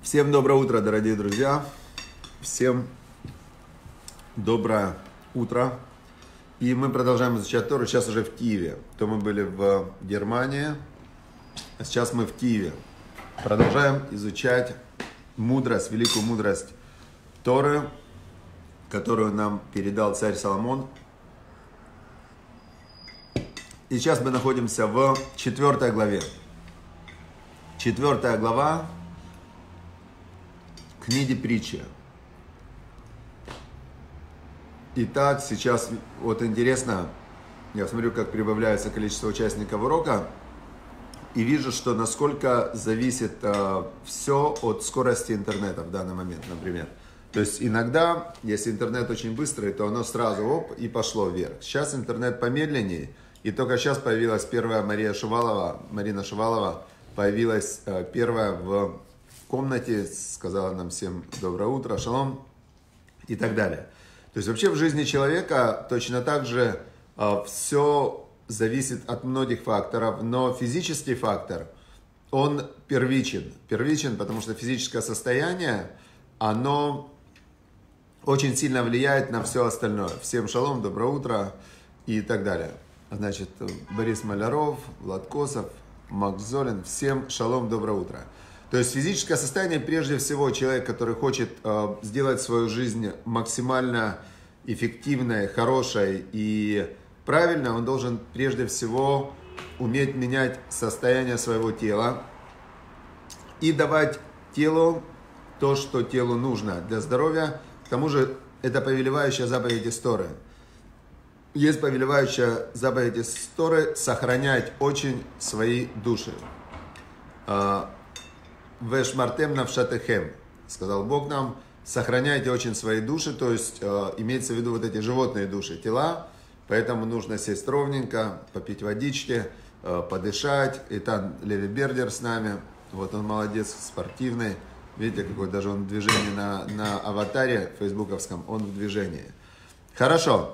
Всем доброе утро, дорогие друзья. Всем доброе утро. И мы продолжаем изучать Тору. Сейчас уже в Киеве. То мы были в Германии, а сейчас мы в Киеве. Продолжаем изучать мудрость, великую мудрость Торы, которую нам передал царь Соломон. И сейчас мы находимся в 4 главе. 4 глава книги Притчи. Итак, сейчас вот интересно, я смотрю, как прибавляется количество участников урока, и вижу, что насколько зависит все от скорости интернета в данный момент, например. То есть иногда, если интернет очень быстрый, то оно сразу оп, и пошло вверх. Сейчас интернет помедленнее, и только сейчас появилась первая Марина Шувалова, появилась первая в комнате, сказала нам всем доброе утро, шалом и так далее. То есть вообще в жизни человека точно так же все зависит от многих факторов, но физический фактор, он первичен. Первичен, потому что физическое состояние, оно очень сильно влияет на все остальное. Всем шалом, доброе утро и так далее. Значит, Борис Маляров, Влад Косов, Макс Золин, всем шалом, доброе утро. То есть физическое состояние, прежде всего, человек, который хочет сделать свою жизнь максимально эффективной, хорошей и правильной, он должен прежде всего уметь менять состояние своего тела и давать телу то, что телу нужно для здоровья. К тому же, это повелевающая заповедь из Торы. Есть повелевающая заповедь из Торы сохранять очень свои души. «Вешмартем навшатехем», сказал Бог нам, сохраняйте очень свои души, то есть имеется в виду вот эти животные души, тела, поэтому нужно сесть ровненько, попить водички, подышать. И там Леви Бердер с нами, вот он молодец, спортивный, видите, какой даже он в движении на аватаре фейсбуковском, он в движении. Хорошо,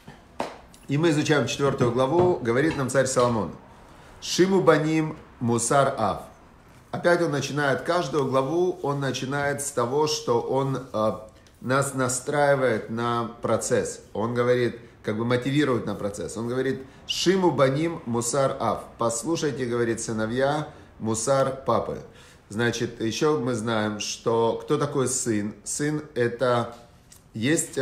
и мы изучаем 4 главу, говорит нам царь Соломон, «Шиму баним мусар ав». Опять он начинает, каждую главу он начинает с того, что он нас настраивает на процесс. Он говорит, как бы мотивирует на процесс. Он говорит, «Шиму баним мусар ав». Послушайте, говорит, сыновья, мусар папы. Значит, еще мы знаем, что кто такой сын. Сын это, есть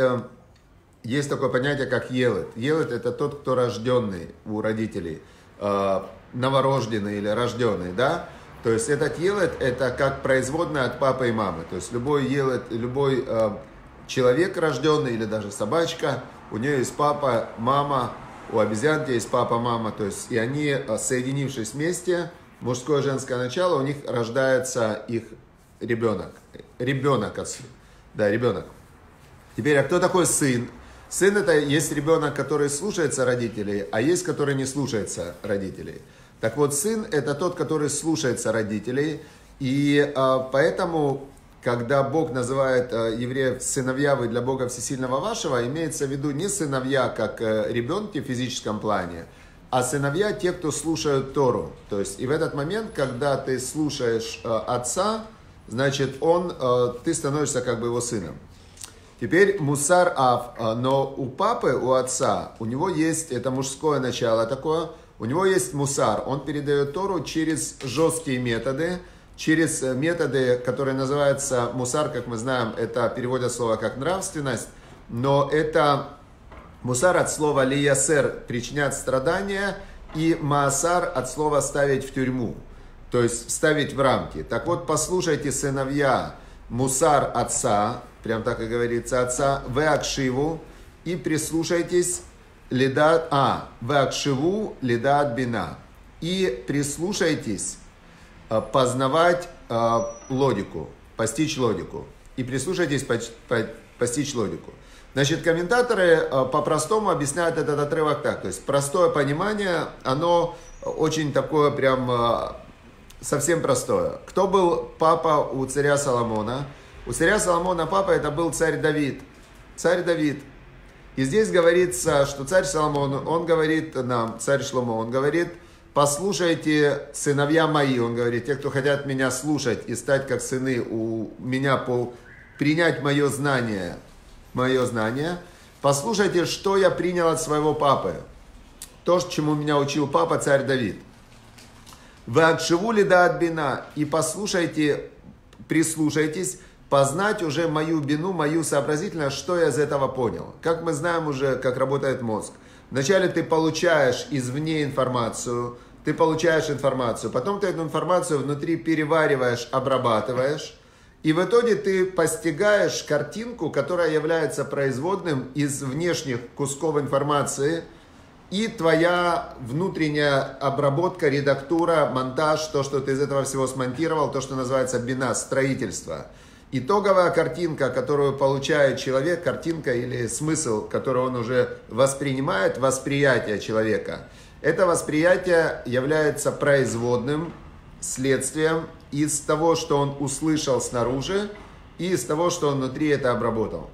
такое понятие, как елет. Елет это тот, кто рожденный у родителей, новорожденный или рожденный, да? То есть этот елет это как производная от папы и мамы. То есть любой елет, любой человек рожденный или даже собачка, у нее есть папа, мама, у обезьянки есть папа, мама. То есть и они, соединившись вместе, мужское и женское начало, у них рождается их ребенок. Ребенок отсюда. Да, ребенок. Теперь, а кто такой сын? Сын это есть ребенок, который слушается родителей, а есть, который не слушается родителей. Так вот, сын это тот, который слушается родителей, и поэтому, когда Бог называет евреев сыновья вы для Бога Всесильного вашего, имеется в виду не сыновья, как ребенки в физическом плане, а сыновья те, кто слушают Тору. То есть, и в этот момент, когда ты слушаешь отца, значит, ты становишься как бы его сыном. Теперь мусар ав, но у папы, у отца, у него есть, это мужское начало такое, у него есть мусар, он передает Тору через жесткие методы, через методы, которые называются мусар, как мы знаем, это переводят слово как нравственность, но это мусар от слова лиясер, причинять страдания, и маасар от слова ставить в тюрьму, то есть ставить в рамки. Так вот, послушайте, сыновья, мусар отца, прям так и говорится, отца, веакшиву, и прислушайтесь, веакшиву лидат бина, и прислушайтесь познавать логику, постичь логику, и прислушайтесь постичь логику. Значит, комментаторы по-простому объясняют этот отрывок так, то есть простое понимание, оно очень такое прям совсем простое. Кто был папа у царя Соломона? У царя Соломона папа это был царь Давид. Царь Давид. И здесь говорится, что царь Соломон, он говорит нам, царь Шломо, он говорит, послушайте, сыновья мои, он говорит, те, кто хотят меня слушать и стать как сыны у меня, принять мое знание, послушайте, что я принял от своего папы. То, чему меня учил папа, царь Давид. Вы акшиву лидат бина, и послушайте, прислушайтесь, познать уже мою бину, мою сообразительность, что я из этого понял. Как мы знаем уже, как работает мозг. Вначале ты получаешь извне информацию, потом ты эту информацию внутри перевариваешь, обрабатываешь, и в итоге ты постигаешь картинку, которая является производным из внешних кусков информации, и твоя внутренняя обработка, редактура, монтаж, то, что ты из этого всего смонтировал, то, что называется бина, строительство. Итоговая картинка, которую получает человек, картинка или смысл, который он уже воспринимает, восприятие человека. Это восприятие является производным следствием из того, что он услышал снаружи, и из того, что он внутри это обработал.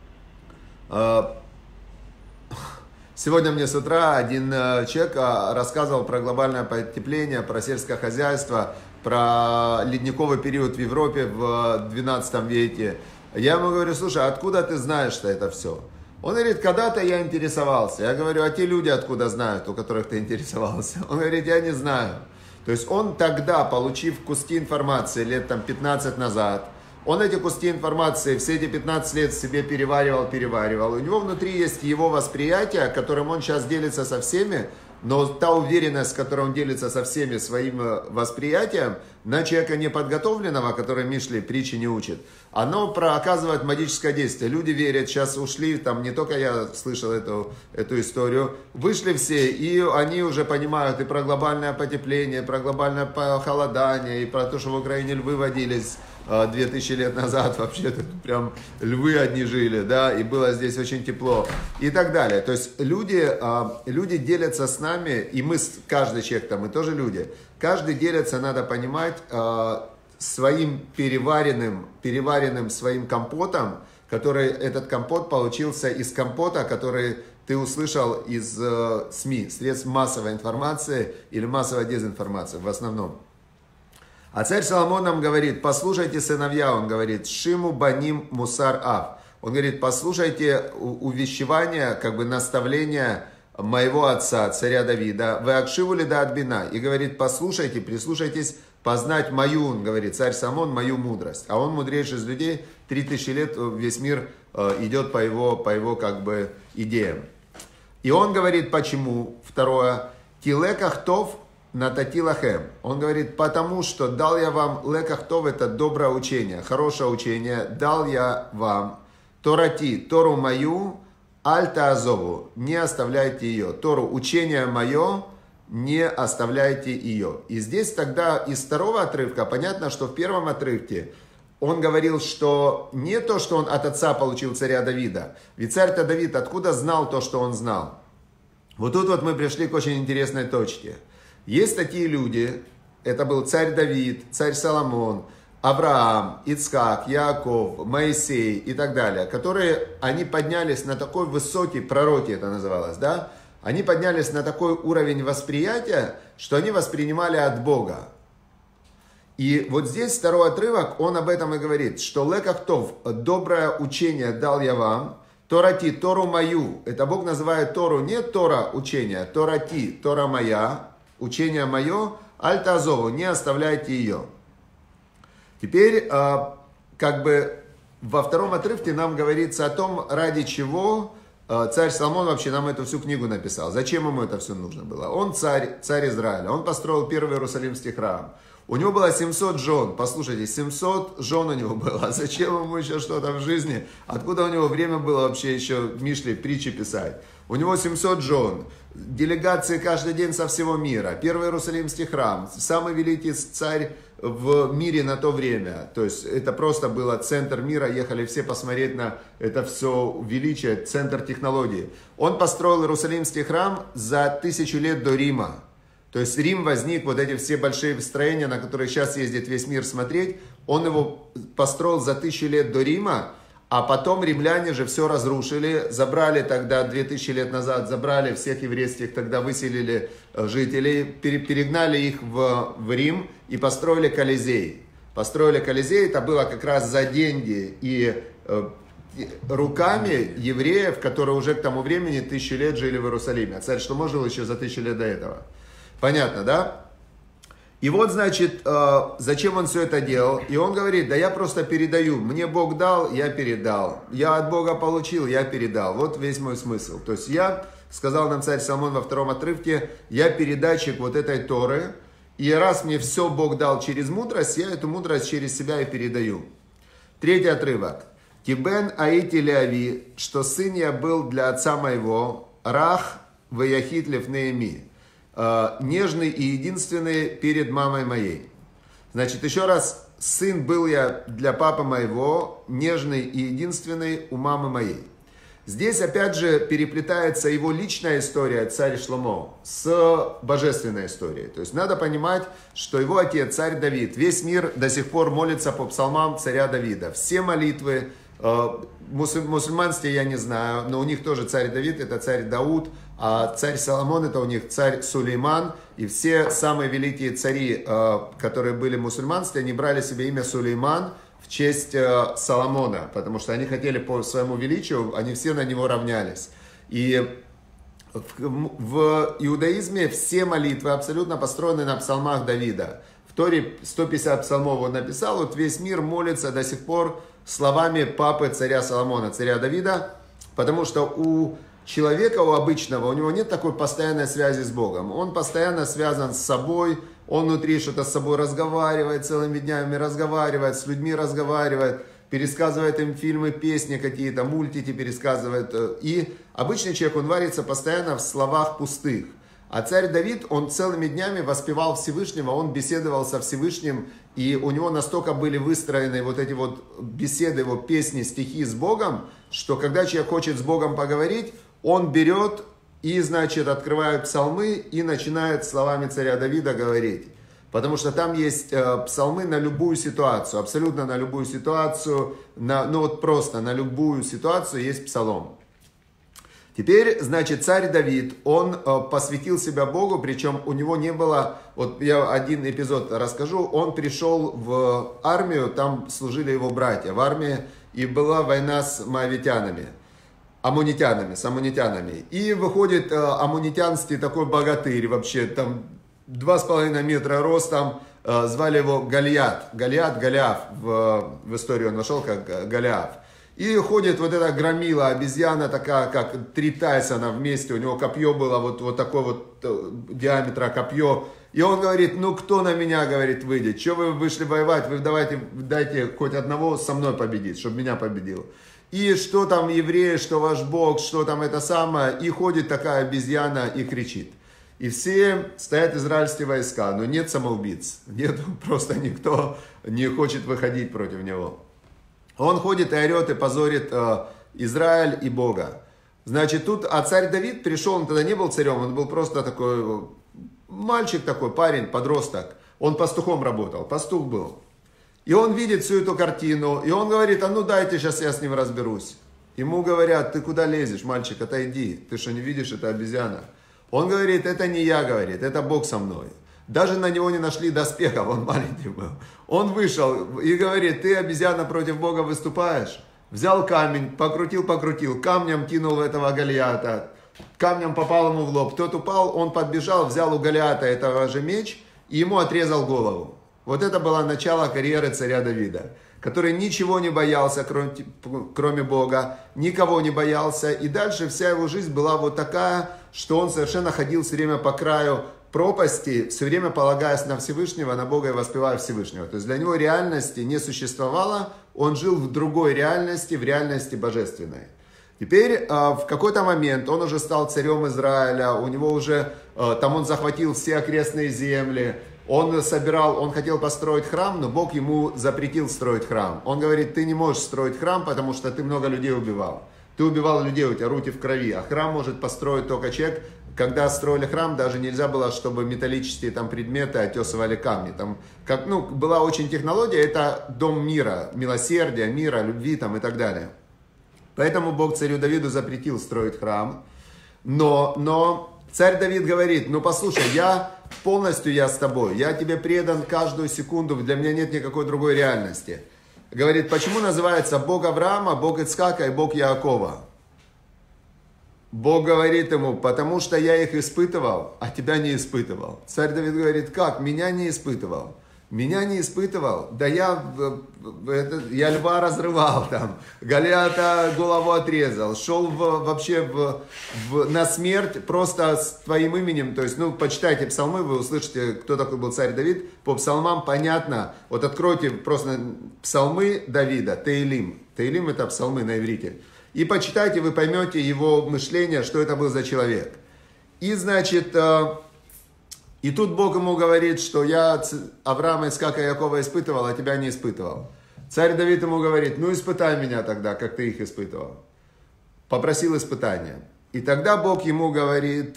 Сегодня мне с утра один человек рассказывал про глобальное потепление, про сельское хозяйство, про ледниковый период в Европе в 12 веке. Я ему говорю, слушай, откуда ты знаешь, что это все? Он говорит, когда-то я интересовался. Я говорю, а те люди откуда знают, у которых ты интересовался? Он говорит, я не знаю. То есть он тогда, получив куски информации лет 15 назад, он эти куски информации все эти 15 лет себе переваривал. У него внутри есть его восприятие, которым он сейчас делится со всеми, но та уверенность, с которой он делится со всеми своим восприятием, на человека неподготовленного, который Мишли притчи не учит, оно оказывает магическое действие. Люди верят, сейчас ушли, там не только я слышал эту историю, вышли все, и они уже понимают и про глобальное потепление, и про глобальное похолодание, и про то, что в Украине львы водились 2000 лет назад, вообще тут прям львы одни жили, да, и было здесь очень тепло, и так далее. То есть люди делятся с нами, и мы, каждый человек, мы тоже люди, каждый делится, надо понимать, своим переваренным своим компотом, который, этот компот получился из компота, который ты услышал из СМИ, средств массовой информации или массовой дезинформации в основном. А царь Соломон нам говорит, послушайте, сыновья, он говорит, шиму баним мусар ав. Он говорит, послушайте увещевания, наставления моего отца, царя Давида, вы акшиву ли да отбина. И говорит, послушайте, прислушайтесь, познать мою, он говорит, царь Соломон, мою мудрость. А он мудрейший из людей, 3000 лет весь мир идет по его идеям. И он говорит, почему, второе, тилекахтов нататилахем. Он говорит, потому что дал я вам лекахтов, это доброе учение, хорошее учение, дал я вам торати, Тору мою, альта азову, не оставляйте ее. Тору, учение мое, не оставляйте ее. И здесь тогда из второго отрывка, понятно, что в первом отрывке он говорил, что не то, что он от отца получил царя Давида. Ведь царь-то Давид откуда знал то, что он знал? Вот тут мы пришли к очень интересной точке. Есть такие люди, это был царь Давид, царь Соломон, Авраам, Ицхак, Яаков, Моисей и так далее, которые, они поднялись на такой высокий, пророки это называлось, да? Они поднялись на такой уровень восприятия, что они воспринимали от Бога. И вот здесь второй отрывок, он об этом и говорит, что лекахтов, доброе учение дал я вам, Торати, Тору мою, это Бог называет Тору не Тора учение, Торати, Тора моя, учение мое, альтазову, не оставляйте ее. Теперь, во втором отрывке нам говорится о том, ради чего царь Соломон вообще нам эту всю книгу написал. Зачем ему это все нужно было? Он царь Израиля, он построил первый Иерусалимский храм. У него было 700 жен, послушайте, 700 жен у него было. Зачем ему еще что-то в жизни? Откуда у него время было вообще еще Мишли, притчи писать? У него 700 жен, делегации каждый день со всего мира, первый Иерусалимский храм, самый великий царь в мире на то время. То есть это просто было центр мира, ехали все посмотреть на это все величие, центр технологий. Он построил Иерусалимский храм за 1000 лет до Рима. То есть Рим возник, вот эти все большие строения, на которые сейчас ездит весь мир смотреть, он его построил за 1000 лет до Рима, а потом римляне же все разрушили, забрали тогда, 2000 лет назад, забрали всех еврейских, тогда выселили жителей, перегнали их в Рим и построили Колизей. Построили Колизей, это было как раз за деньги и руками евреев, которые уже к тому времени 1000 лет жили в Иерусалиме. А царь Шломо жил еще за 1000 лет до этого. Понятно, да? И вот, значит, зачем он все это делал? И он говорит, да я просто передаю. Мне Бог дал, я передал. Я от Бога получил, я передал. Вот весь мой смысл. То есть я, сказал нам царь Соломон во 2-м отрывке, я передатчик вот этой Торы. И раз мне все Бог дал через мудрость, я эту мудрость через себя и передаю. 3-й отрывок. Тибен аити леави, что сын я был для отца моего, рах ваяхит лефнееми. Нежный и единственный перед мамой моей. Значит, еще раз, сын был я для папы моего, нежный и единственный у мамы моей. Здесь опять же переплетается его личная история, царь Шломо, с божественной историей. То есть надо понимать, что его отец, царь Давид, весь мир до сих пор молится по псалмам царя Давида. Все молитвы, в мусульманстве я не знаю, но у них тоже царь Давид, это царь Дауд, а царь Соломон это у них царь Сулейман. И все самые великие цари, которые были в мусульманстве, они брали себе имя Сулейман в честь Соломона, потому что они хотели по своему величию, они все на него равнялись. И в иудаизме все молитвы абсолютно построены на псалмах Давида. В Торе 150 псалмов он написал, вот весь мир молится до сих пор словами папы царя Соломона, царя Давида, потому что у человека, у обычного, у него нет такой постоянной связи с Богом. Он постоянно связан с собой, он внутри что-то с собой разговаривает, целыми днями разговаривает, с людьми разговаривает, пересказывает им фильмы, песни какие-то, мультики пересказывает. И обычный человек, он варится постоянно в словах пустых. А царь Давид, он целыми днями воспевал Всевышнего, он беседовал со Всевышним, и у него настолько были выстроены вот эти вот беседы, его песни, стихи с Богом, что когда человек хочет с Богом поговорить, он берет и, значит, открывает псалмы и начинает словами царя Давида говорить. Потому что там есть псалмы на любую ситуацию, абсолютно на любую ситуацию, ну вот просто на любую ситуацию есть псалом. Теперь, значит, царь Давид, он посвятил себя Богу, причем у него не было, вот я один эпизод расскажу, он пришел в армию, там служили его братья в армии, и была война с моавитянами, с аммонитянами. И выходит аммонитянский такой богатырь, вообще там 2,5 метра ростом, звали его Голиаф, в историю он вошел как Голиаф. И ходит вот эта громила, обезьяна такая, как 3 Тайсона вместе, у него копье было, вот такое вот диаметра копье. И он говорит, ну кто на меня, говорит, выйдет, что вы вышли воевать, вы дайте хоть одного со мной победить, чтобы меня победил. И что там евреи, что ваш Бог, что там это самое, и ходит такая обезьяна и кричит. И все стоят израильские войска, но нет самоубийц, нет, просто никто не хочет выходить против него. Он ходит и орет, и позорит Израиль и Бога. Значит, тут, а царь Давид пришел, он тогда не был царем, он был просто такой мальчик такой, парень, подросток. Он пастухом работал, пастух был. И он видит всю эту картину, и он говорит, а ну дайте, сейчас я с ним разберусь. Ему говорят, ты куда лезешь, мальчик, отойди, ты что не видишь, это обезьяна. Он говорит, это не я, говорит, это Бог со мной. Даже на него не нашли доспехов, он маленький был. Он вышел и говорит, ты, обезьяна, против Бога выступаешь? Взял камень, покрутил, камнем кинул в этого Голиата. Камнем попал ему в лоб. Тот упал, он подбежал, взял у Голиата этого же меч и ему отрезал голову. Вот это было начало карьеры царя Давида, который ничего не боялся, кроме Бога, никого не боялся. И дальше вся его жизнь была вот такая, что он совершенно ходил все время по краю пропасти, все время полагаясь на Всевышнего, на Бога и воспевая Всевышнего. То есть для него реальности не существовало, он жил в другой реальности, в реальности божественной. Теперь в какой-то момент он уже стал царем Израиля, у него уже, там он захватил все окрестные земли, он хотел построить храм, но Бог ему запретил строить храм. Он говорит, ты не можешь строить храм, потому что ты много людей убивал. Ты убивал людей, у тебя руки в крови, а храм может построить только человек. Когда строили храм, даже нельзя было, чтобы металлические там предметы отесывали камни. Там, была очень технология, это дом мира, милосердия, мира, любви там, и так далее. Поэтому Бог царю Давиду запретил строить храм. Но царь Давид говорит, ну послушай, полностью я с тобой, я тебе предан каждую секунду, для меня нет никакой другой реальности. Говорит, почему называется Бог Авраама, Бог Ицхака и Бог Яакова? Бог говорит ему, потому что я их испытывал, а тебя не испытывал. Царь Давид говорит, как? Меня не испытывал. Меня не испытывал. Да я льва разрывал там, Голиата голову отрезал, шел вообще на смерть просто с твоим именем. То есть, почитайте псалмы, вы услышите, кто такой был царь Давид. По псалмам понятно. Вот откройте просто псалмы Давида, Теилим. Теилим это псалмы на иврите. И почитайте, вы поймете его мышление, что это был за человек. И, значит, и тут Бог ему говорит, что я Авраама, Ицхака и Якова испытывал, а тебя не испытывал. Царь Давид ему говорит, ну испытай меня тогда, как ты их испытывал. Попросил испытания. И тогда Бог ему говорит,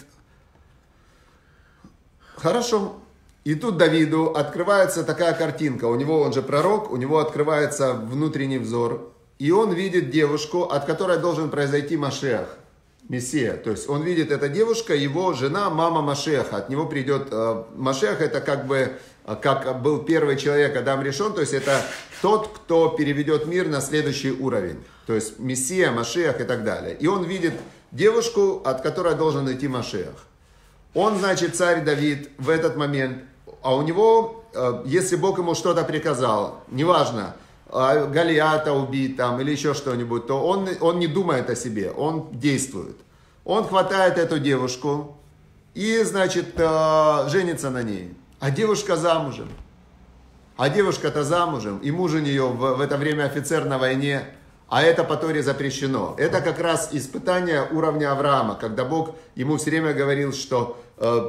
хорошо. И тут Давиду открывается такая картинка. Он же пророк, у него открывается внутренний взор. И он видит девушку, от которой должен произойти Машиах, Мессия. То есть он видит, эта девушка, его жена, мама Машиаха. От него придет Машиах, это как был первый человек Адам Ришон. То есть это тот, кто переведет мир на следующий уровень. То есть Мессия, Машиах и так далее. И он видит девушку, от которой должен идти Машиах. Он, значит, царь Давид в этот момент, а у него, если Бог ему что-то приказал, неважно, Голиата убить там или еще что-нибудь, то он не думает о себе, он действует. Он хватает эту девушку и, значит, женится на ней. А девушка замужем. А девушка-то замужем, и муж у нее в это время офицер на войне, а это по Торе запрещено. Это как раз испытание уровня Авраама, когда Бог ему все время говорил, что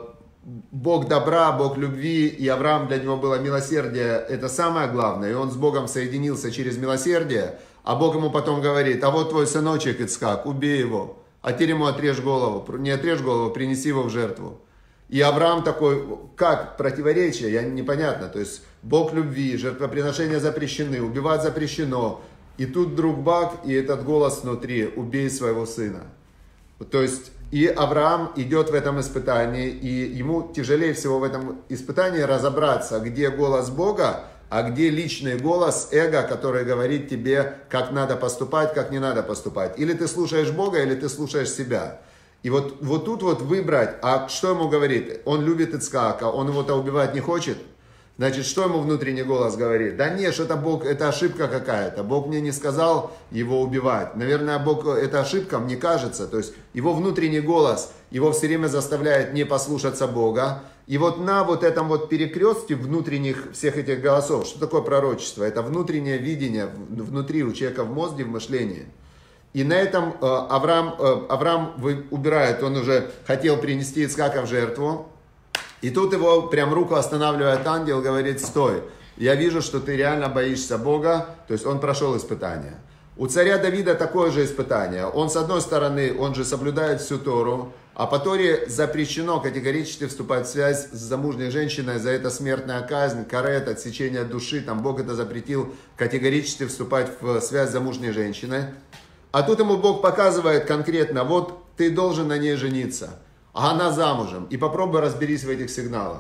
Бог добра, Бог любви, и Авраам для него было милосердие, это самое главное. И он с Богом соединился через милосердие, а Бог ему потом говорит, а вот твой сыночек Ицхак, убей его, а теперь ему отрежь голову, не отрежь голову, принеси его в жертву. И Авраам такой, как противоречие, непонятно, то есть Бог любви, жертвоприношения запрещены, убивать запрещено, и тут вдруг бак, и этот голос внутри, убей своего сына. То есть и Авраам идет в этом испытании, и ему тяжелее всего в этом испытании разобраться, где голос Бога, а где личный голос эго, который говорит тебе, как надо поступать, как не надо поступать. Или ты слушаешь Бога, или ты слушаешь себя. И вот тут выбрать, а что ему говорит? Он любит Ицхака, он его-то убивать не хочет. Значит, что ему внутренний голос говорит? Да нет, что это Бог, это ошибка какая-то. Бог мне не сказал его убивать. Наверное, Бог, это ошибка, мне кажется. То есть, его внутренний голос, его все время заставляет не послушаться Бога. И вот на вот этом вот перекрестке внутренних всех этих голосов, что такое пророчество? Это внутреннее видение внутри у человека в мозге, в мышлении. И на этом Авраам убирает, он уже хотел принести Ицхака в жертву. И тут его прям руку останавливает ангел, говорит, стой, я вижу, что ты реально боишься Бога, то есть он прошел испытание. У царя Давида такое же испытание. Он, с одной стороны, он же соблюдает всю Тору, а по Торе запрещено категорически вступать в связь с замужней женщиной, за это смертная казнь, карет, отсечение души, там Бог это запретил категорически вступать в связь с замужней женщиной. А тут ему Бог показывает конкретно, вот ты должен на ней жениться. А она замужем. И попробуй разберись в этих сигналах.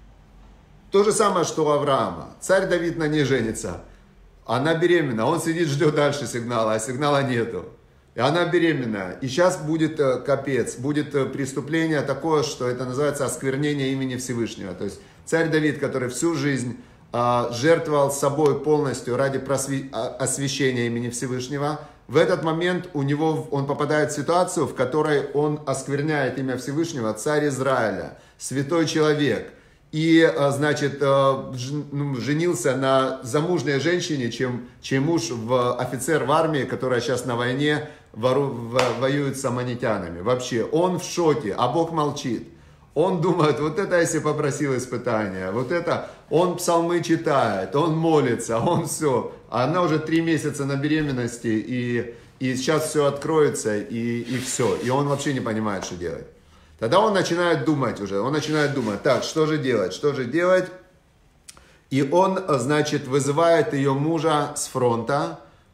То же самое, что у Авраама. Царь Давид на ней женится. Она беременна. Он сидит, ждет дальше сигнала, а сигнала нету. И она беременна. И сейчас будет капец. Будет преступление такое, что это называется осквернение имени Всевышнего. То есть царь Давид, который всю жизнь жертвовал собой полностью ради освящения имени Всевышнего, в этот момент он попадает в ситуацию, в которой он оскверняет имя Всевышнего, царь Израиля, святой человек. И, значит, женился на замужней женщине, чем муж офицер в армии, которая сейчас на войне воюет с аммонитянами. Вообще, он в шоке, а Бог молчит. Он думает, вот это если попросил испытания, вот это, он псалмы читает, он молится, он все. А она уже 3 месяца на беременности, и сейчас все откроется, и все. И он вообще не понимает, что делать. Тогда он начинает думать, так, что же делать? И он, значит, вызывает ее мужа с фронта,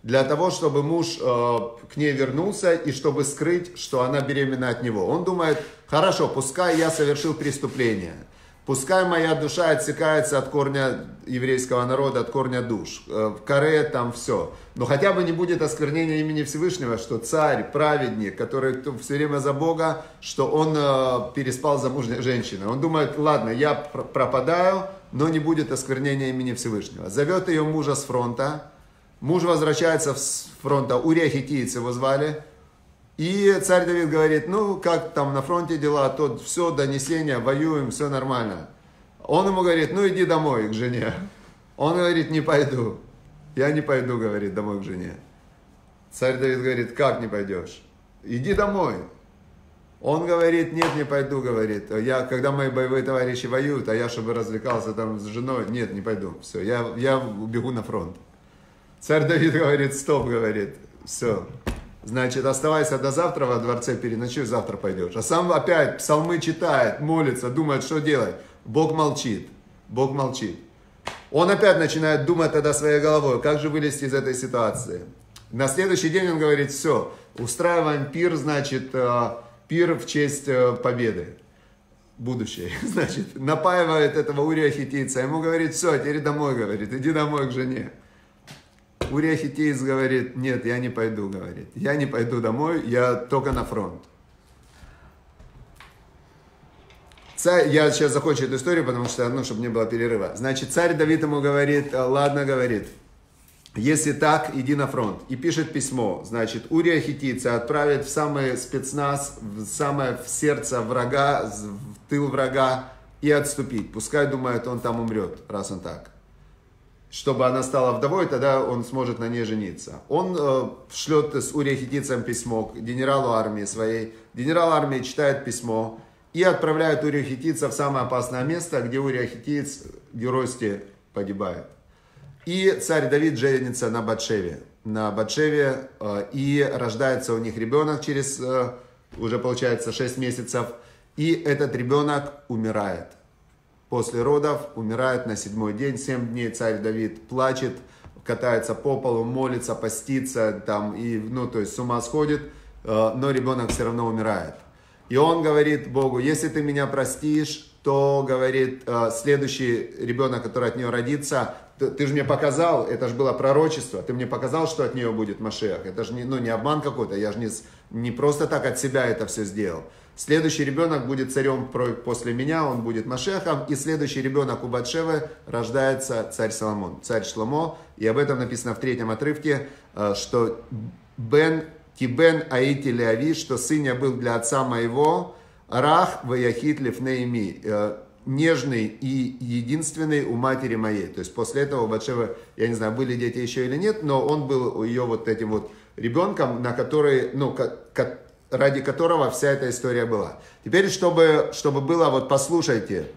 для того, чтобы муж к ней вернулся и чтобы скрыть, что она беременна от него. Он думает, хорошо, пускай я совершил преступление, пускай моя душа отсекается от корня еврейского народа, от корня душ, каре там все, но хотя бы не будет осквернения имени Всевышнего, что царь, праведник, который все время за Бога, что он переспал с замужней женщиной. Он думает, ладно, я пропадаю, но не будет осквернения имени Всевышнего. Зовет ее мужа с фронта. Муж возвращается с фронта, Урия Хиттиец его звали. И царь Давид говорит, ну как там на фронте дела, то все, донесения, воюем, все нормально. Он ему говорит, ну иди домой к жене. Он говорит, не пойду. Я не пойду, говорит, домой к жене. Царь Давид говорит, как не пойдешь? Иди домой. Он говорит, нет, не пойду, говорит. Когда мои боевые товарищи воюют, а я, чтобы развлекался там с женой, нет, не пойду. Все, я убегу на фронт. Царь Давид говорит, стоп, говорит, все. Значит, оставайся до завтра во дворце, переночуй, завтра пойдешь. А сам опять псалмы читает, молится, думает, что делать. Бог молчит, Бог молчит. Он опять начинает думать тогда своей головой, как же вылезти из этой ситуации. На следующий день он говорит, все, устраиваем пир, значит, пир в честь победы будущей. Значит, напаивает этого Урия Хиттийца, ему говорит, все, теперь домой, говорит, иди домой к жене. Урия Хиттиец говорит, нет, я не пойду, говорит, я не пойду домой, я только на фронт. Я сейчас закончу эту историю, потому что, чтобы не было перерыва. Значит, царь Давид ему говорит, ладно, говорит, если так, иди на фронт. И пишет письмо, значит, Урия Хиттийца отправит в самый спецназ, в самое в сердце врага, в тыл врага и отступить. Пускай думает, он там умрет, раз он так. Чтобы она стала вдовой, тогда он сможет на ней жениться. Он шлет с Урия Хиттийцем письмо к генералу армии своей. Генерал армии читает письмо и отправляет Урию Хиттийца в самое опасное место, где Урия Хиттиец в геройстве погибает. И царь Давид женится на Батшеве. И рождается у них ребенок через, уже получается, 6 месяцев. И этот ребенок умирает. После родов умирает на 7-й день, 7 дней царь Давид плачет, катается по полу, молится, постится, там, и, то есть с ума сходит, но ребенок все равно умирает. И он говорит Богу, если ты меня простишь, то, говорит, следующий ребенок, который от нее родится, ты же мне показал, это же было пророчество, ты мне показал, что от нее будет Машиах. Это же не обман какой-то, я же не просто так от себя это все сделал. Следующий ребенок будет царем после меня, он будет Машехом. И следующий ребенок у Батшевы рождается царь Соломон, царь Шломо. И об этом написано в 3-м отрывке, что Кибен Аити Леави, что сын я был для отца моего, Рах Ваяхит Лифнеими, нежный и единственный у матери моей. То есть после этого у Батшевы, я не знаю, были дети еще или нет, но он был ее вот этим вот ребенком, на который, ради которого вся эта история была. Теперь, чтобы было, вот послушайте.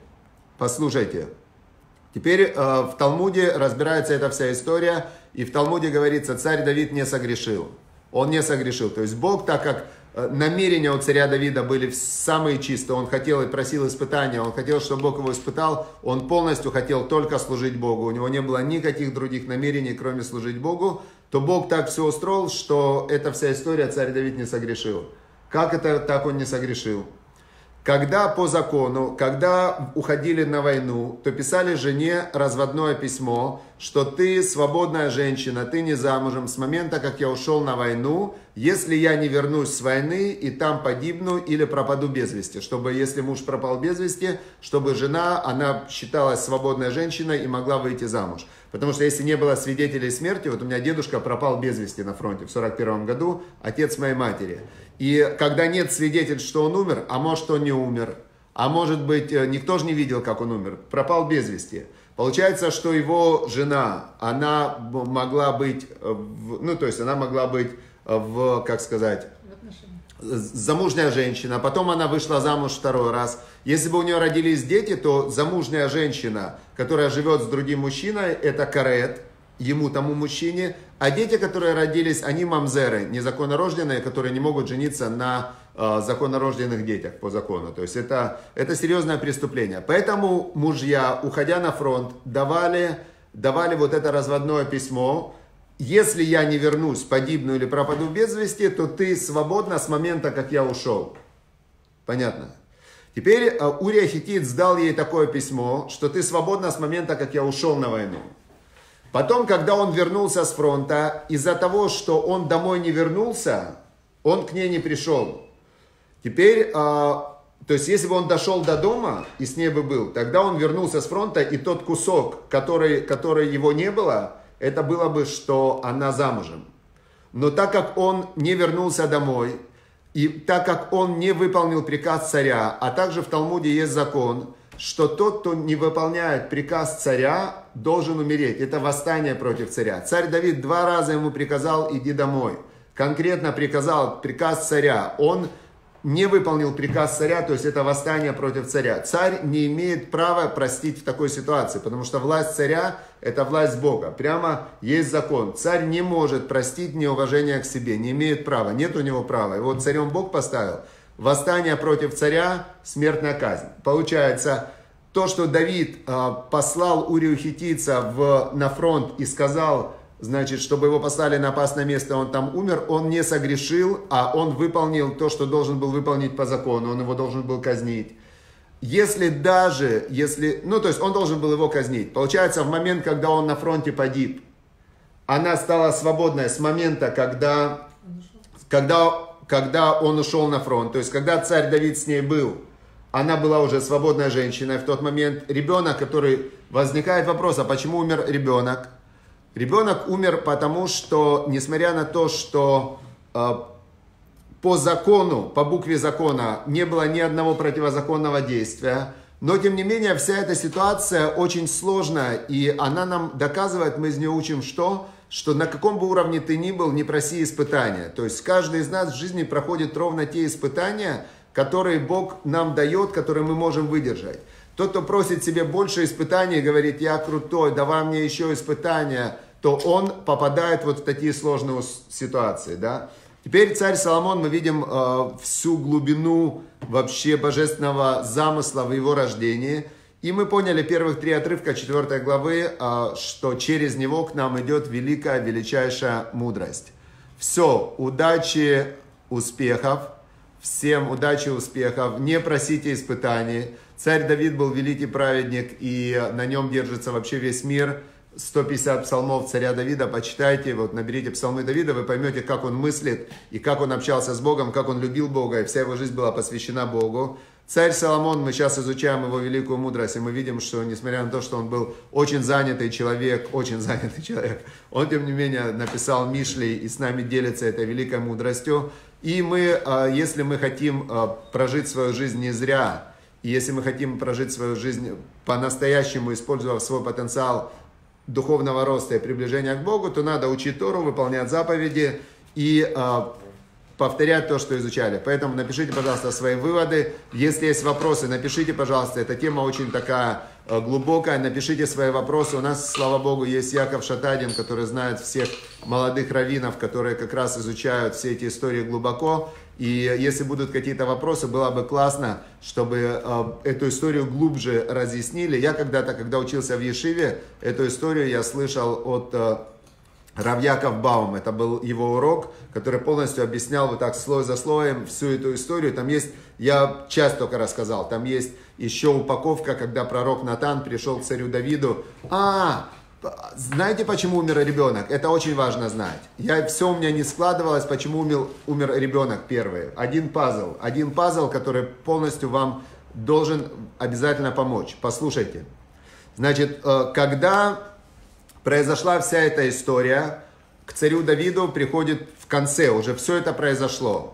Теперь в Талмуде разбирается эта вся история, и в Талмуде говорится, царь Давид не согрешил. Он не согрешил. То есть Бог, так как намерения у царя Давида были самые чистые, он хотел и просил испытания, он хотел, чтобы Бог его испытал, он полностью хотел только служить Богу, у него не было никаких других намерений, кроме служить Богу, то Бог так все устроил, что эта вся история царь Давид не согрешил. Как это так он не согрешил? Когда по закону, когда уходили на войну, то писали жене разводное письмо, что ты свободная женщина, ты не замужем с момента, как я ушел на войну, если я не вернусь с войны и там погибну или пропаду без вести. Чтобы, если муж пропал без вести, чтобы жена, она считалась свободной женщиной и могла выйти замуж. Потому что если не было свидетелей смерти, вот у меня дедушка пропал без вести на фронте в 41 году, отец моей матери. И когда нет свидетельств, что он умер, а может он не умер, а может быть никто же не видел, как он умер, пропал без вести. Получается, что его жена, она могла быть, она могла быть замужняя женщина, потом она вышла замуж второй раз. Если бы у нее родились дети, то замужняя женщина, которая живет с другим мужчиной, это карет, ему, тому мужчине, а дети, которые родились, они мамзеры, незаконнорожденные, которые не могут жениться на законнорожденных детях по закону. То есть это серьезное преступление. Поэтому мужья, уходя на фронт, давали вот это разводное письмо если я не вернусь, погибну или пропаду без вести, то ты свободна с момента, как я ушел. Понятно? Теперь Урия Хиттит сдал ей такое письмо, что ты свободна с момента, как я ушел на войну. Потом, когда он вернулся с фронта, из-за того, что он домой не вернулся, он к ней не пришел. Теперь, то есть, если бы он дошел до дома и с ней бы был, тогда он вернулся с фронта, и тот кусок, который его не было, это было бы, что она замужем. Но так как он не вернулся домой, и так как он не выполнил приказ царя, а также в Талмуде есть закон, что тот, кто не выполняет приказ царя, должен умереть. Это восстание против царя. Царь Давид 2 раза ему приказал: иди домой. Конкретно приказал приказ царя. Он не выполнил приказ царя, то есть это восстание против царя. Царь не имеет права простить в такой ситуации, потому что власть царя – это власть Бога. Прямо есть закон. Царь не может простить неуважение к себе, не имеет права, нет у него права. Его царем Бог поставил. Восстание против царя – смертная казнь. Получается, то, что Давид послал Урию Хиттийца на фронт и сказал, значит, чтобы его послали на опасное место, он там умер, он не согрешил, а он выполнил то, что должен был выполнить по закону, он его должен был казнить. То есть он должен был его казнить. Получается, в момент, когда он на фронте погиб, она стала свободной с момента, когда он ушел на фронт. То есть, когда царь Давид с ней был, она была уже свободной женщиной. В тот момент ребенок, возникает вопрос, а почему умер ребенок? Ребенок умер потому, что, несмотря на то, что по закону, по букве закона не было ни одного противозаконного действия, но, тем не менее, вся эта ситуация очень сложная, и она нам доказывает, мы из нее учим что на каком бы уровне ты ни был, не проси испытания. То есть, каждый из нас в жизни проходит ровно те испытания, которые Бог нам дает, которые мы можем выдержать. Тот, кто просит себе больше испытаний, говорит: я крутой, давай мне еще испытания, то он попадает вот в такие сложные ситуации. Да? Теперь царь Соломон, мы видим всю глубину вообще божественного замысла в его рождении. И мы поняли первых 3 отрывка 4 главы, что через него к нам идет великая, величайшая мудрость. Все, удачи, успехов. Всем удачи, успехов. Не просите испытаний. Царь Давид был великий праведник, и на нем держится вообще весь мир. 150 псалмов царя Давида, почитайте, вот наберите псалмы Давида, вы поймете, как он мыслит, и как он общался с Богом, как он любил Бога, и вся его жизнь была посвящена Богу. Царь Соломон, мы сейчас изучаем его великую мудрость, и мы видим, что несмотря на то, что он был очень занятый человек, он, тем не менее, написал Мишли и с нами делится этой великой мудростью. И мы, если мы хотим прожить свою жизнь не зря, и если мы хотим прожить свою жизнь по-настоящему, используя свой потенциал духовного роста и приближения к Богу, то надо учить Тору, выполнять заповеди и повторять то, что изучали. Поэтому напишите, пожалуйста, свои выводы. Если есть вопросы, напишите, пожалуйста. Эта тема очень такая глубокая. Напишите свои вопросы. У нас, слава Богу, есть Яков Шатадин, который знает всех молодых раввинов, которые как раз изучают все эти истории глубоко. И если будут какие-то вопросы, было бы классно, чтобы эту историю глубже разъяснили. Я когда-то, когда учился в Ешиве, эту историю я слышал от Рав Яков Баум. Это был его урок, который полностью объяснял вот так слой за слоем всю эту историю. Там есть, я часть только рассказал, там есть еще упаковка, когда пророк Натан пришел к царю Давиду. Знаете, почему умер ребенок? Это очень важно знать. Все у меня не складывалось, почему умер ребенок первый. Один пазл, который полностью вам должен обязательно помочь. Послушайте. Значит, когда произошла вся эта история, к царю Давиду приходит в конце, уже все это произошло,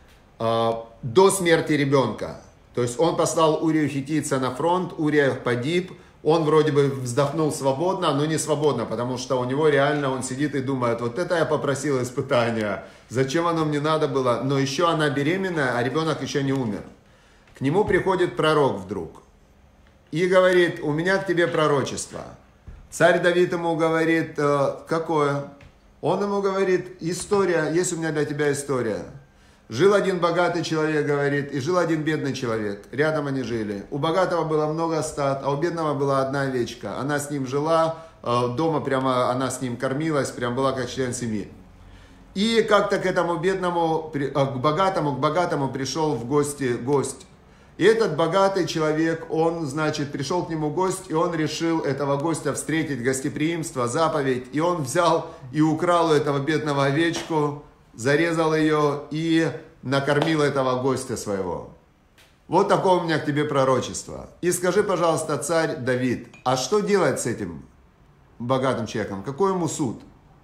до смерти ребенка. То есть он послал Урию Хиттийца на фронт, Урия погиб, он вроде бы вздохнул свободно, но не свободно, потому что у него реально, он сидит и думает: вот это я попросил испытания, зачем оно мне надо было, но еще она беременная, а ребенок еще не умер. К нему приходит пророк вдруг и говорит: у меня к тебе пророчество. Царь Давид ему говорит: какое? Он ему говорит: история, есть у меня для тебя история. Жил один богатый человек, говорит, и жил один бедный человек. Рядом они жили. У богатого было много стад, а у бедного была одна овечка. Она с ним жила, дома прямо она с ним кормилась, прям была как член семьи. И как-то к этому бедному, к богатому пришел в гости гость. И этот богатый человек, он, значит, пришел к нему гость, и он решил этого гостя встретить, гостеприимство, заповедь. И он взял и украл у этого бедного овечку, зарезал ее и накормил этого гостя своего. Вот такое у меня к тебе пророчество. И скажи, пожалуйста, царь Давид, а что делать с этим богатым человеком? Какой ему суд?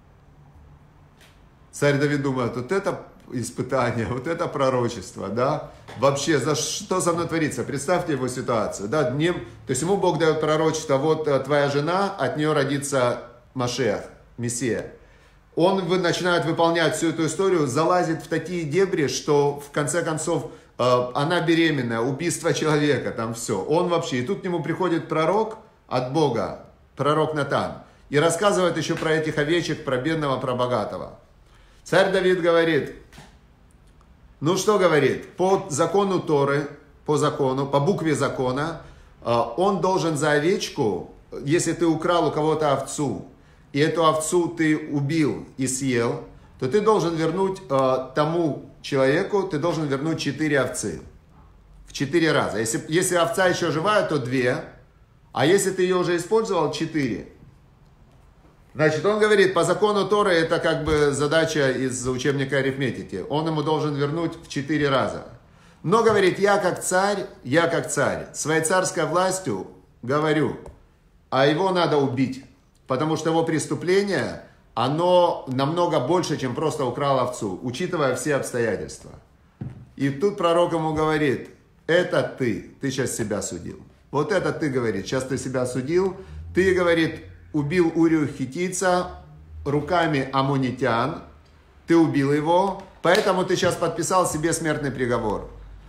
Царь Давид думает, вот это испытание, вот это пророчество, да? Вообще, за что со мной творится? Представьте его ситуацию, да? То есть ему Бог дает пророчество, вот твоя жена, от нее родится Машиах, Мессия. Он начинает выполнять всю эту историю, залазит в такие дебри, что в конце концов она беременная, убийство человека, там все. Он вообще, и тут к нему приходит пророк от Бога, пророк Натан, и рассказывает еще про этих овечек, про бедного, про богатого. Царь Давид говорит, ну что говорит, по закону Торы, по букве закона, он должен за овечку, если ты украл у кого-то овцу, и эту овцу ты убил и съел, то ты должен вернуть тому человеку, ты должен вернуть 4 овцы. В 4 раза. Если овца еще живая, то 2, а если ты ее уже использовал, 4. Значит, он говорит, по закону Торы это как бы задача из учебника арифметики. Он ему должен вернуть в 4 раза. Но говорит, я как царь, своей царской властью говорю, а его надо убить. Потому что его преступление, оно намного больше, чем просто украл овцу, учитывая все обстоятельства. И тут пророк ему говорит, это ты сейчас себя судил. Вот это ты, говорит, сейчас ты себя судил, ты, говорит, убил Урию хиттийца руками аммонитян, ты убил его, поэтому ты сейчас подписал себе смертный приговор.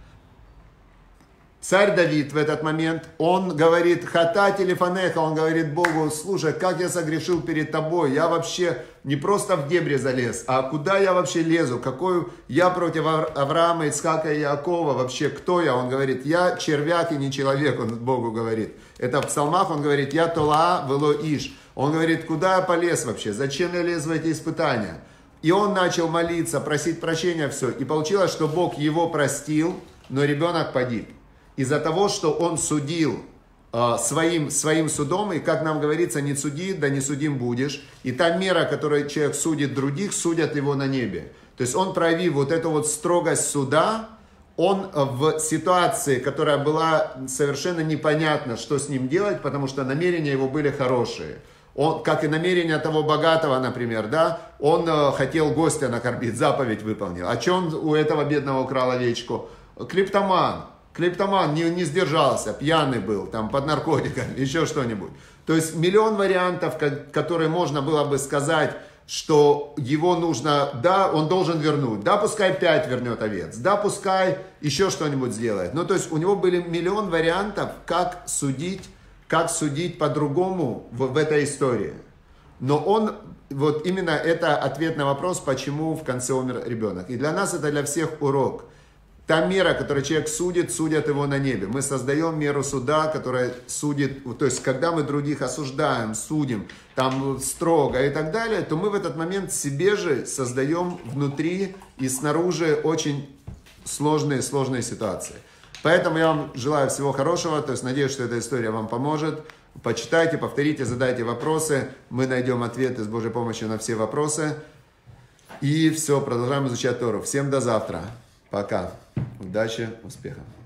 Царь Давид в этот момент, он говорит, хата телефонеха, он говорит Богу, слушай, как я согрешил перед тобой, я вообще не просто в дебри залез, а куда я вообще лезу, какой я против Авраама, Ицхака и Иакова, вообще кто я? Он говорит, я червяк и не человек, он Богу говорит. Это в псалмах он говорит, я тола вело иш. Он говорит, куда я полез вообще, зачем я лез в эти испытания? И он начал молиться, просить прощения, все. И получилось, что Бог его простил, но ребенок погиб. Из-за того, что он судил своим судом, и, как нам говорится, не суди, да не судим будешь. И та мера, которой человек судит других, судят его на небе. То есть он, проявив вот эту вот строгость суда, он в ситуации, которая была совершенно непонятно, что с ним делать, потому что намерения его были хорошие. Он, как и намерения того богатого, например, да, он хотел гостя накормить, заповедь выполнил. А что он у этого бедного украл овечку? Клептоман не сдержался, пьяный был, там, под наркотиками, еще что-нибудь. То есть миллион вариантов, которые можно было бы сказать, что его нужно, да, он должен вернуть, да, пускай 5 вернет овец, да, пускай еще что-нибудь сделает. Ну, то есть у него были миллион вариантов, как судить по-другому в этой истории. Но он, вот именно это ответ на вопрос, почему в конце умер ребенок. И для нас это для всех урок. Та мера, которую человек судит, судят его на небе. Мы создаем меру суда, которая судит, то есть когда мы других осуждаем, судим, там строго и так далее, то мы в этот момент себе же создаем внутри и снаружи очень сложные ситуации. Поэтому я вам желаю всего хорошего, то есть надеюсь, что эта история вам поможет. Почитайте, повторите, задайте вопросы, мы найдем ответы с Божьей помощью на все вопросы. И все, продолжаем изучать Тору. Всем до завтра. Пока. Удачи, успехов.